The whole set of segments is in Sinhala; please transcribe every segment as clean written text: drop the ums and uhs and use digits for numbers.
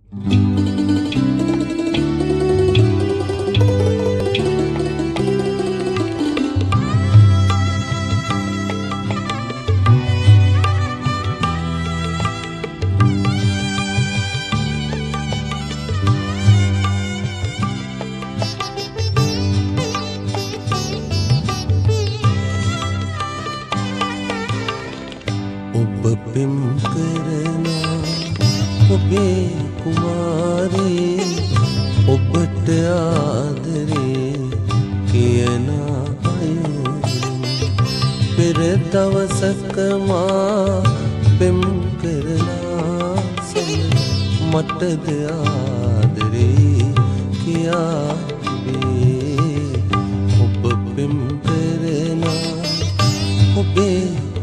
ඔබ පෙම් කරන ඔබේ කුමාරී ඔබට ආදරේ කියන අයුරින් පෙර දවසක මා පෙම් කරනා මටද ආදරේ කියා තිබේ ඔබ පෙම් කරන ඔබේ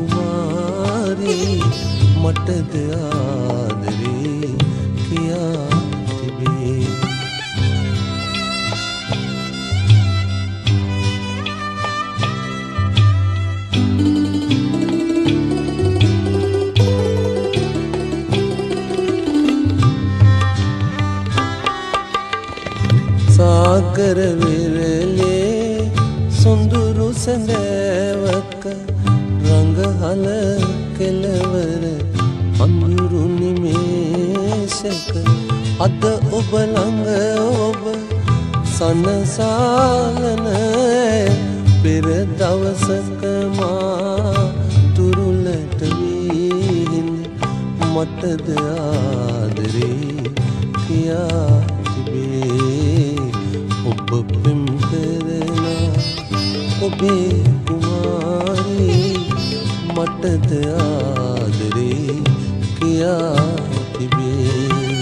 මටද ආදරේ කියා තිබේ සාගර විරලේ සොඳුරු සැඳෑවක රඟහල කෙලවර අඳුරු නිමේෂක අද ඔබ ළඟ ඔබ සනසාලන පෙර දවසක මා තුරුලට වීහිඳ මටද ආදරේ කියා තිබේ ඔබ පෙම් කරන ඔබේ කුමාරී මටද ආදරේ කියා තිබේ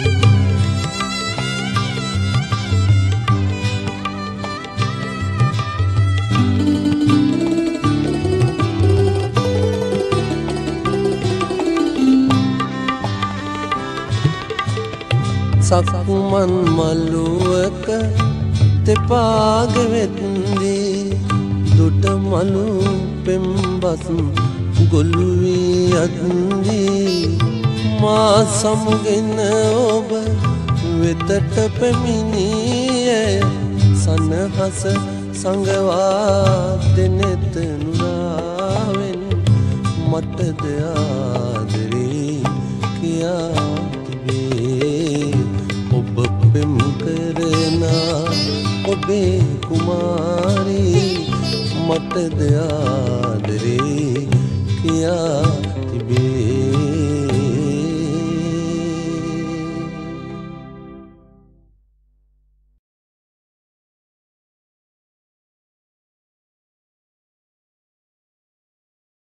සක්මන් මළුවක තෙපාග වෙත්දී දුට මලු පෙම්බස් ගොළු වී යද්දී මා සමුගෙන ඔබ වෙතට පැමිණියේ සනහස සංගවා දෙනෙත නුරාවෙන් මටද ආදරේ කියා තිබේ ඔබ පෙම් කරන ඔබේ කුමාරී මටද ආදරේ කියා